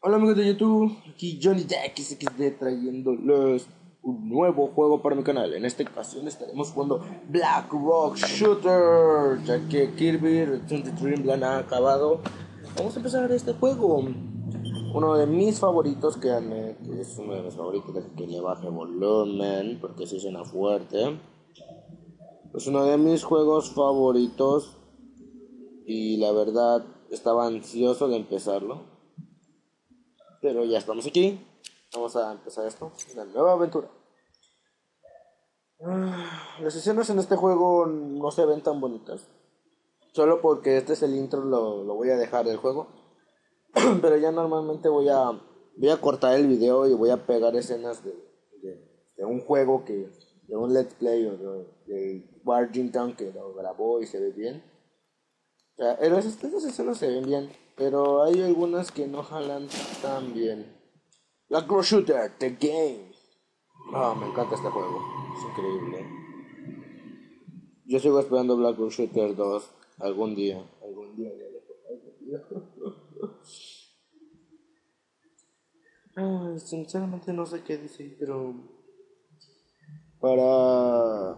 Hola amigos de YouTube, aquí Johnny XXD trayéndoles un nuevo juego para mi canal. En esta ocasión estaremos jugando Black Rock Shooter, ya que Kirby Return to Dreamland ha acabado. Vamos a empezar este juego. Uno de mis favoritos, que es uno de mis favoritos, de que le baje volumen, porque si suena fuerte. Es uno de mis juegos favoritos y la verdad estaba ansioso de empezarlo. Pero ya estamos aquí. Vamos a empezar esto. Una nueva aventura. Las escenas en este juego no se ven tan bonitas. Solo porque este es el intro lo voy a dejar del juego. Pero ya normalmente voy a cortar el video y voy a pegar escenas de un juego de un let's play o de Warrington que lo grabó y se ve bien. O sea, estas escenas se ven bien. Pero hay algunas que no jalan tan bien. Black Rock Shooter, The Game. Me encanta este juego. Es increíble. Yo sigo esperando Black Rock Shooter 2 algún día. Algún día ya sinceramente no sé qué decir, pero para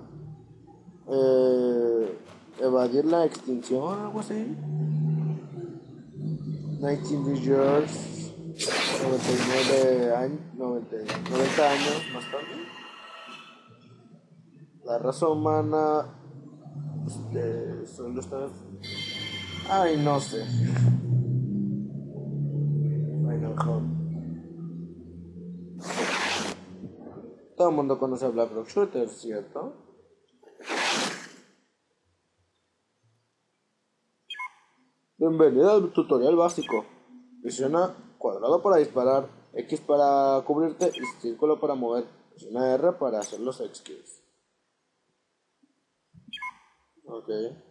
evadir la extinción, algo así. 19 years, 99 años, 90 años más tarde. La raza humana solo está... Ay, no sé. Final Hunt. Todo el mundo conoce a Black Rock Shooter, ¿cierto? Bienvenido al tutorial básico. Presiona cuadrado para disparar, X para cubrirte y círculo para mover. Presiona R para hacer los X-Kills. Ok.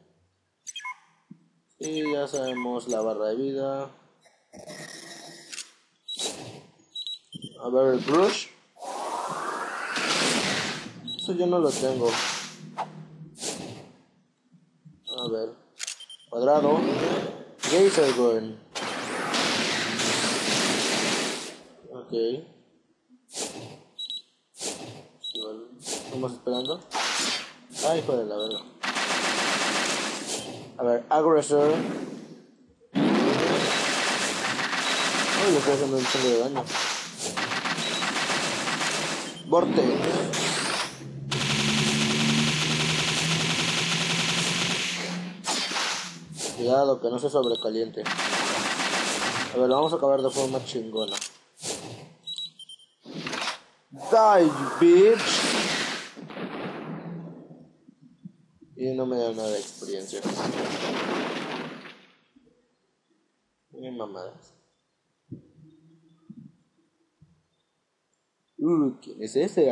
Y ya sabemos la barra de vida. A ver, el brush. Eso yo no lo tengo. A ver. Cuadrado. Laser gun. Ok. Estamos esperando. Ay, hijo de la verga. A ver, aggressor. Ay, le estoy haciendo un chingo de daño. Vortex. Cuidado que no se sobrecaliente. A ver, lo vamos a acabar de forma chingona. Die, bitch. Y no me da nada de experiencia. Ni mamadas. ¿Quién es ese?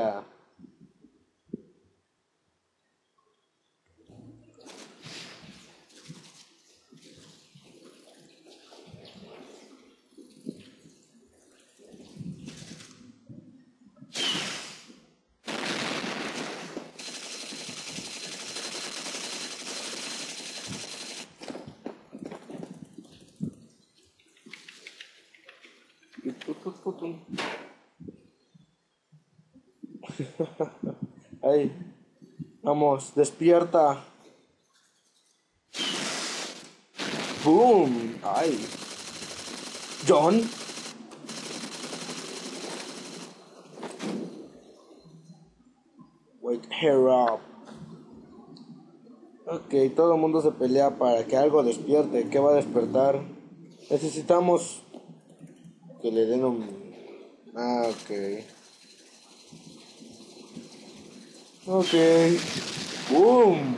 Ay, vamos, despierta. Boom. Ay. John. Wake her up. Ok, todo el mundo se pelea para que algo despierte. ¿Qué va a despertar? Necesitamos que le den un... ok. Ok. Boom.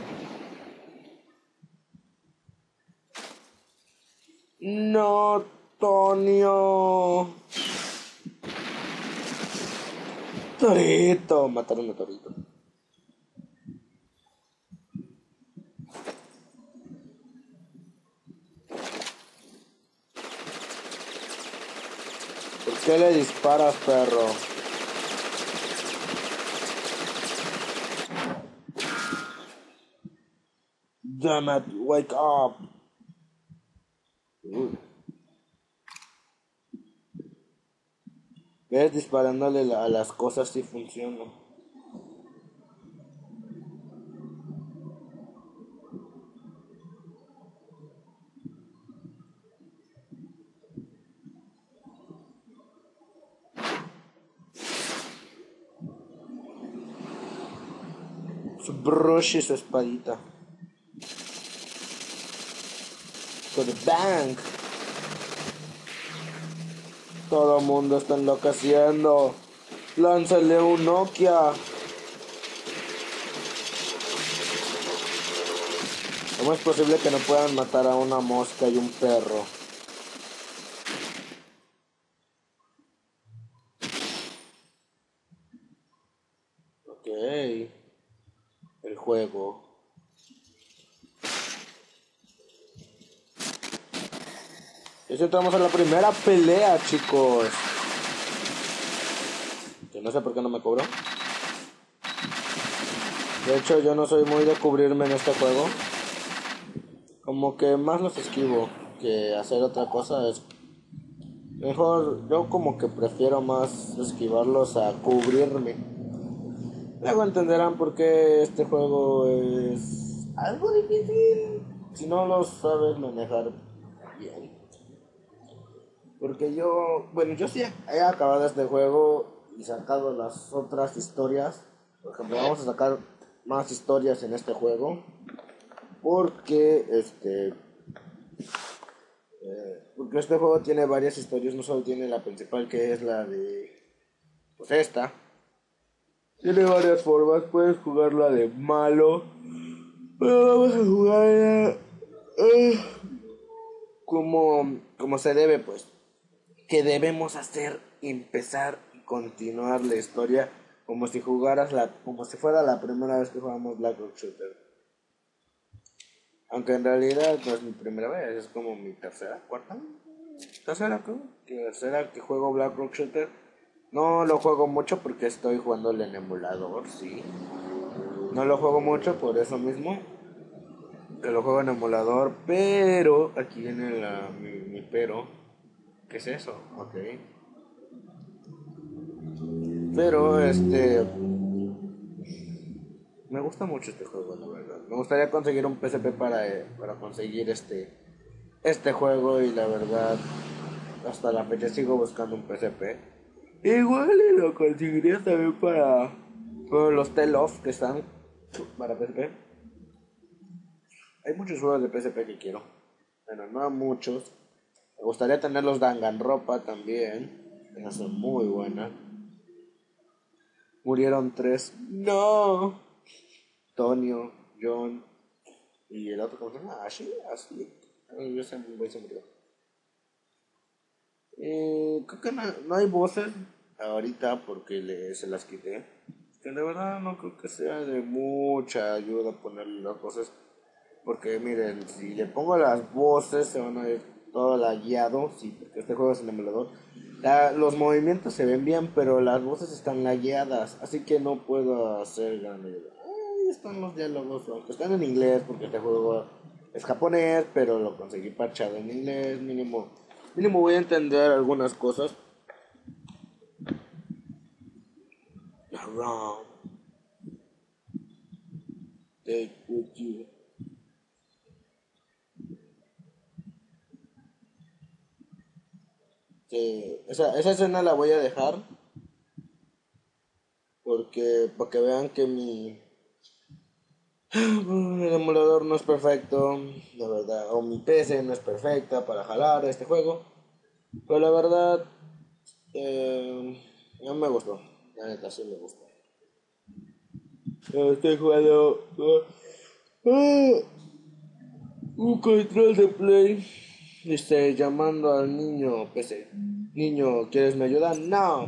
No, Tonio. Torito. Mataron a Torito. ¿Por qué le disparas, perro? Damn it, wake up. ¿Ves? Disparándole a las cosas sí funciona. Su brush y su espadita. Con el bang. Todo el mundo está enloqueciendo. Lánzale un Nokia. ¿Cómo es posible que no puedan matar a una mosca y un perro? Ok. El juego. Y así entramos a la primera pelea, chicos. Que no sé por qué no me cobró. De hecho, yo no soy muy de cubrirme en este juego. Como que más los esquivo que hacer otra cosa. Es mejor, yo como que prefiero más esquivarlos a cubrirme. Luego entenderán por qué este juego es algo difícil si no lo sabes manejar bien. Porque yo sí he acabado este juego y sacado las otras historias. Por ejemplo, vamos a sacar más historias en este juego. Porque porque este juego tiene varias historias, no solo tiene la principal que es la de, pues esta. Tiene varias formas, puedes jugarla de malo, pero vamos a jugarla como se debe, pues. ¿Qué debemos hacer? Empezar y continuar la historia como si como si fuera la primera vez que jugamos Black Rock Shooter. Aunque en realidad no es mi primera vez, es como mi cuarta, tercera que juego Black Rock Shooter. No lo juego mucho porque estoy jugándole en emulador, sí. No lo juego mucho por eso mismo, que lo juego en emulador, pero aquí viene mi pero. ¿Qué es eso? Ok. Pero me gusta mucho este juego, la verdad. Me gustaría conseguir un PSP para conseguir este juego y la verdad hasta la fecha sigo buscando un PSP. Igual y lo conseguiría también para los Tell-Off que están para PSP. Hay muchos juegos de PSP que quiero. Bueno, no muchos. Me gustaría tener los Danganronpa también. Esas son muy buenas. Murieron tres. No. Tonio, John y el otro, ¿cómo se llama? Ashley. Yo se murió. Creo que no hay voces ahorita porque se las quité. Que de verdad no creo que sea de mucha ayuda ponerle las voces. Porque miren, si le pongo las voces se van a ver todo lagueado. Sí, porque este juego es en emulador. Los movimientos se ven bien, pero las voces están lagueadas. Así que no puedo hacer gran ayuda. Ahí están los diálogos, aunque están en inglés porque este juego es japonés, pero lo conseguí parchado en inglés, mínimo voy a entender algunas cosas. Around, take with you. Sí, esa escena la voy a dejar porque para que vean que el emulador no es perfecto, la verdad, o mi PC no es perfecta para jalar este juego, pero la verdad no me gustó, la neta sí me gustó. Estoy jugando un control de play. Llamando al niño PC. Niño, ¿quieres mi ayuda? No.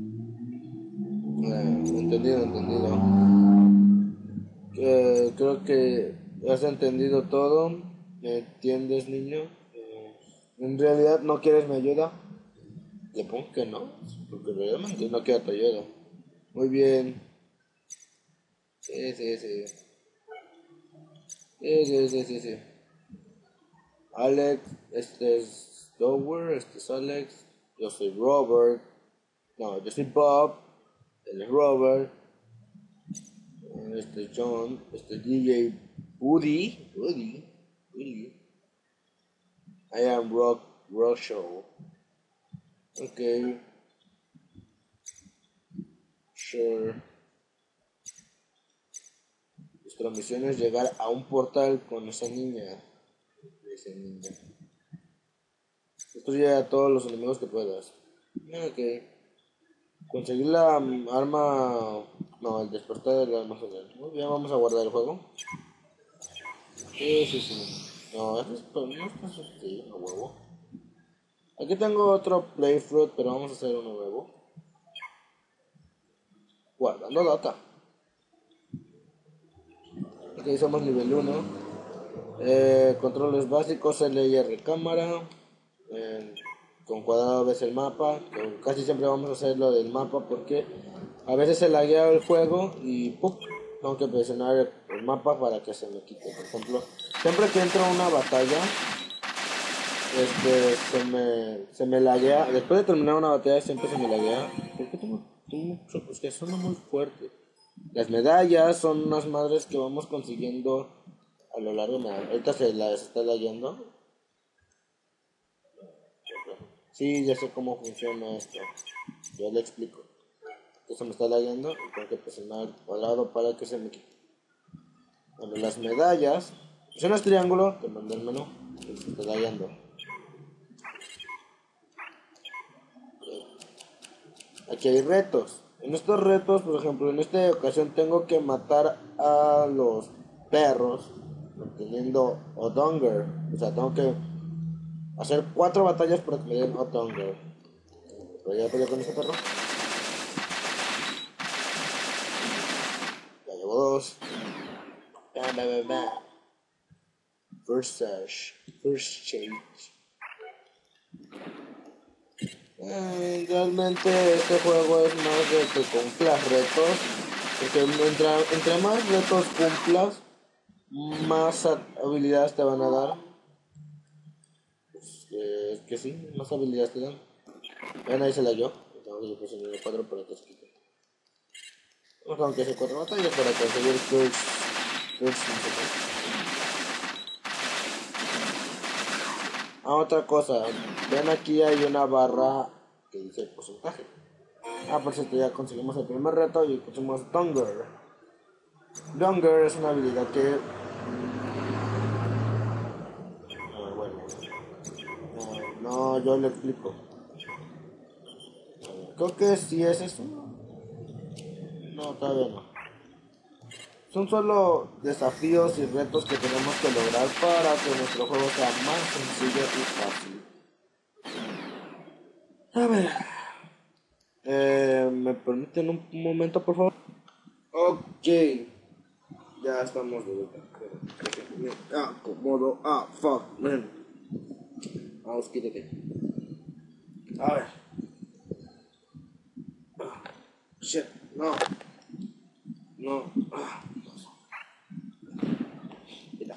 Entendido. Creo que has entendido todo. ¿Me entiendes, niño? En realidad no quieres mi ayuda. Le pongo que no, porque realmente no quiero tu ayuda. Muy bien. Sí. Sí. Alex, este es Dower, este es Alex. Yo soy Robert. No, yo soy Bob, él es Robert, este es John, este es DJ Woody. I am Rock Show. Ok, sure. Nuestra misión es llegar a un portal con esa niña. Ese niño. Destruye a todos los enemigos que puedas. Ok. Conseguir la arma. No, el despertar del arma genial. Muy bien, vamos a guardar el juego. Sí. No, esto es sí, a huevo. Aquí tengo otro playthrough, pero vamos a hacer uno nuevo. Guardando data. Aquí somos nivel 1. Controles básicos, LR cámara. Con cuadrado ves el mapa. Casi siempre vamos a hacer lo del mapa porque a veces se laguea el juego y ¡pum! Tengo que presionar el mapa para que se me quite. Por ejemplo, siempre que entro a una batalla, se me laguea. Después de terminar una batalla siempre se me laguea. ¿Por qué tengo mucho? Es que suena muy fuerte. Las medallas son unas madres que vamos consiguiendo a lo largo de ahorita se las está lagueando. Sí, ya sé cómo funciona esto. Ya le explico. Esto me está lagueando y tengo que presionar el cuadrado para que se me quite. Bueno, las medallas. Presionas triángulo, te manda el menú. Y se está lagueando. Aquí hay retos. En estos retos, por ejemplo, en esta ocasión tengo que matar a los perros obteniendo Odonger. O sea, tengo que hacer 4 batallas para que me den Odonger. ¿Pero ya peleé con ese perro? Ya llevo 2. First change. Realmente este juego es más de que cumplas retos. Porque entre más retos cumplas, más habilidades te van a dar. Pues, es que sí, más habilidades te dan. Ven, ahí se la yo. Tengo que presionar el 4 para que se quite. Tengo que hacer 4 batallas para conseguir first. Otra cosa. Ven, aquí hay una barra que dice porcentaje. Por cierto, ya conseguimos el primer reto y pusimos Donger. Donger es una habilidad que... No, yo le explico. Creo que sí es eso. No, todavía no. Son solo desafíos y retos que tenemos que lograr para que nuestro juego sea más sencillo y fácil. A ver. ¿Me permiten un momento, por favor? Ok. Ya estamos de vuelta. Acomodo. Fuck, man. Vamos, quítate. A ver. Shit, no. Mira.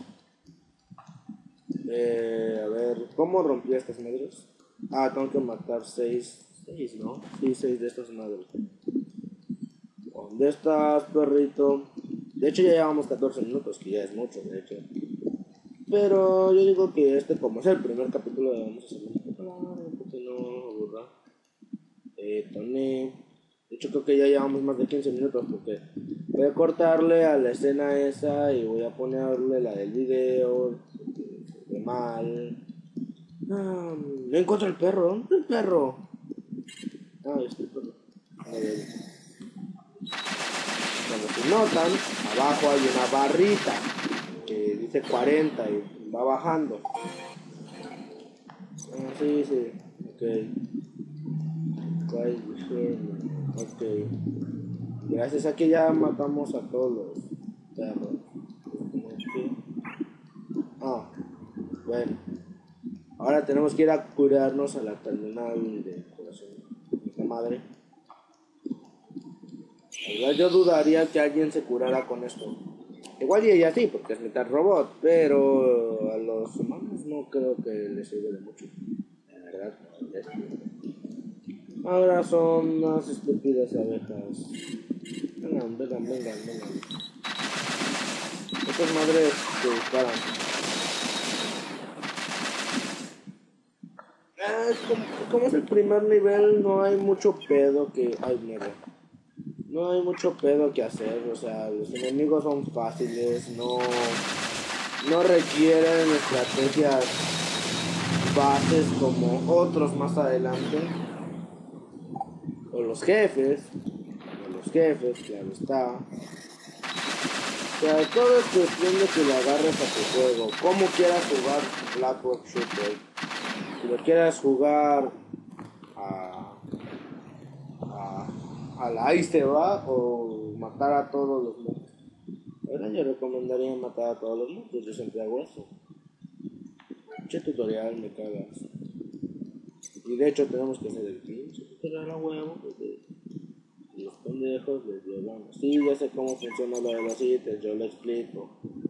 A ver, ¿cómo rompí estas madres? Tengo que matar 6, ¿no? Sí, 6 de estas madres. ¿Dónde estás, perrito? De hecho ya llevamos 14 minutos, que ya es mucho, de hecho. Pero yo digo que como es el primer capítulo, debemos hacerlo un poco largo, porque no aburra. De hecho creo que ya llevamos más de 15 minutos, porque voy a cortarle a la escena esa y voy a ponerle la del video. De mal. No encuentro el perro. ¿Dónde está el perro? Está el perro. A ver. Cuando se notan, abajo hay una barrita que dice 40 y va bajando. Sí. Ok. Gracias a que ya matamos a todos los perros. Bueno. Ahora tenemos que ir a curarnos a la terminal de curación. Esta madre. Yo dudaría que alguien se curara con esto. Igual y ella sí, porque es mitad robot, pero a los humanos no creo que les sirve de mucho. La verdad. Ahora son unas estúpidas abejas. Vengan. Estas madres que disparan. Como es el primer nivel, no hay mucho pedo que... Ay, mierda. No hay mucho pedo que hacer, o sea, los enemigos son fáciles, no requieren estrategias bases como otros más adelante. O los jefes, claro está. O sea, todo es cuestión de que le agarres a tu juego. Como quieras jugar Black Rock Shooter. Si lo quieras jugar a la ahí se va o matar a todos los monstruos. Ahora yo recomendaría matar a todos los monstruos, yo siempre hago eso. Che tutorial, me cagas. Y de hecho tenemos que hacer el pinche tutorial a huevo porque los pendejos les llevan. Sí, ya sé cómo funciona lo de los ítems, yo lo explico.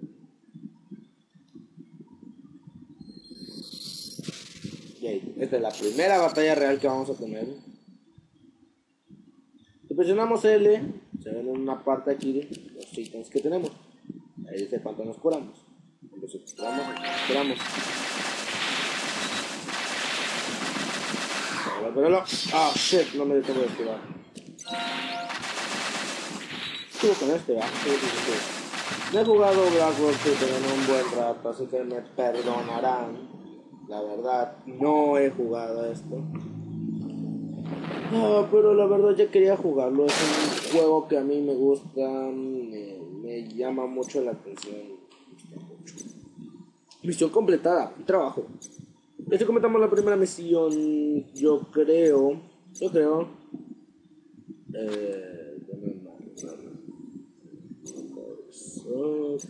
Y esta es la primera batalla real que vamos a tener. Si presionamos L, se ven en una parte aquí de los ítems que tenemos. Ahí dice cuánto nos curamos. Entonces curamos. Ah, shit, no me detengo de esquivar. Estuvo con este, No he jugado Black Rock Shooter en un buen rato, así que me perdonarán. La verdad, no he jugado esto. Pero la verdad ya quería jugarlo. Es un juego que a mí me gusta, me llama mucho la atención. Misión completada, trabajo. Ya completamos la primera misión, yo creo. Ok.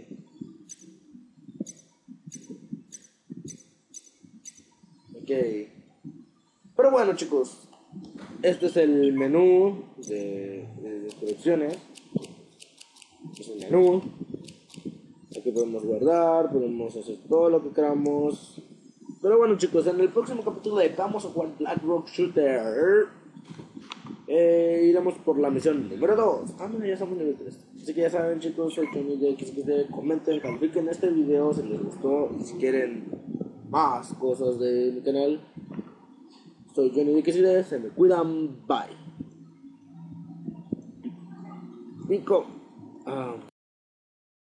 Pero bueno, chicos, este es el menú de instrucciones. Es el menú. Aquí podemos guardar, podemos hacer todo lo que queramos. Pero bueno, chicos, en el próximo capítulo de vamos a jugar Black Rock Shooter. Iremos por la misión número 2. Mira, ya estamos en nivel 3. Así que ya saben, chicos, soy Tony de XXD. Comenten, califiquen este video si les gustó. Y si quieren más cosas de mi canal, soy Johnny de XXD. Se me cuidan. Bye. Pico.